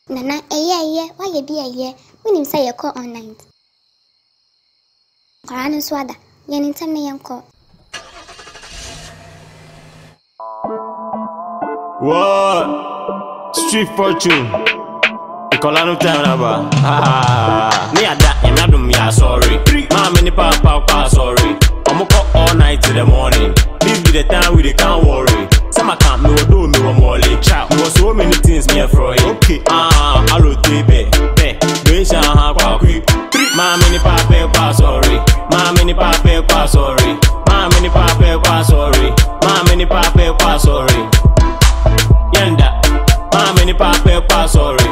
Nana, why you be a year? When him say you call online. Koran swada, yan in time na call. What? Street fortune. Ikolanu time naba. Me ada, I'm not sorry. Mama ni papa, sorry. I'ma call all night till the morning. This be the time we can't worry. Some can't me do me one more late. There was so many things me afraid. Okay. Hello baby, be sha kwa quick. Mama ni papa, sorry. Mama ni papa, sorry. Mama ni papa, sorry. Mama ni papa, sorry. Yenda, mama ni papa, sorry.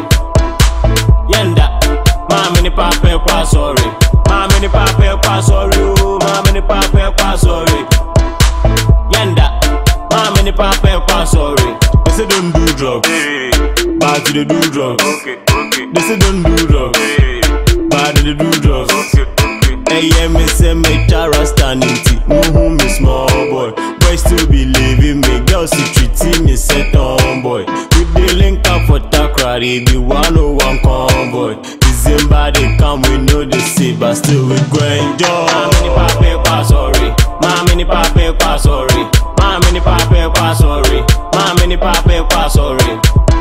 Yenda, mama ni papa, sorry. Mama ni papa, sorry. Mama ni papa, sorry. Yenda, mama ni papa, sorry. They say don't do drugs, but they do drugs. They say don't do drugs, but they do drugs. Hey, yeah, me say me Tara standing tea. Me small boy, boys still believing me. Girls see treating me set on boy. We dey link up for Takra, they be 101 convoy. December they come, we know they see, but still we go enjoy. Mama ni papa, sorry. Mama ni papa, sorry. Mama ni papa, sorry. Mama ni papa, sorry.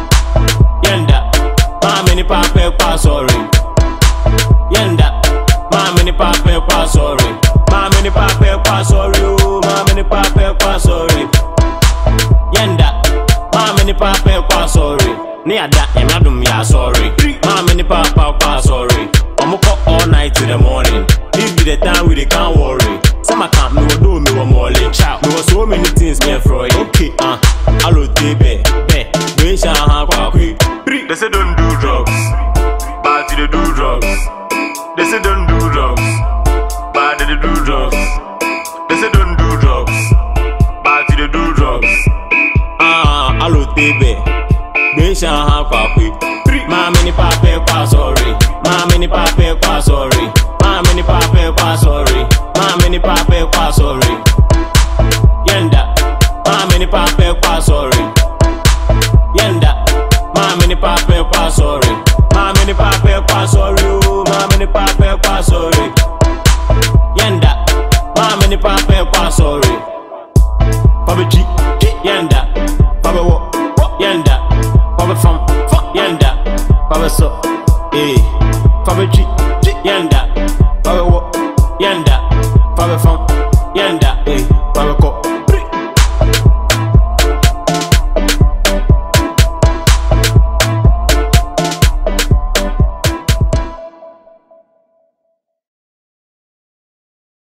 Yenda, mama ni papa, sorry. Yenda, mama ni papa, sorry. Mama ni papa, sorry. Mama ni papa, sorry. Yenda, mama ni papa, sorry. Ni ada, I'm sorry. Mama ni papa, sorry. I'ma call all night till the morning. This be the time we can't worry. Some can't me do me one more late. There was so many things me afraid. Okay, hello baby, be sha kwa quick. They say don't do drugs, but they do drugs. They say don't do drugs, but they do drugs. They say don't do drugs, but they do drugs. Hello baby, be sha kwa quick. Mama ni papa, sorry. Mama ni papa, sorry. Mama ni papa, sorry. Mama ni papa, sorry. Yenda, mama ni papa, sorry. Yenda, mama ni papa, sorry. Mama ni papa, sorry. Mama ni papa, sorry. Yenda, mama ni papa, sorry. Papa G, yenda. Papa wo, yenda. Papa fam, yenda. Papa so, Papa G, yenda. Papa wo, yenda. Papa fam, yenda.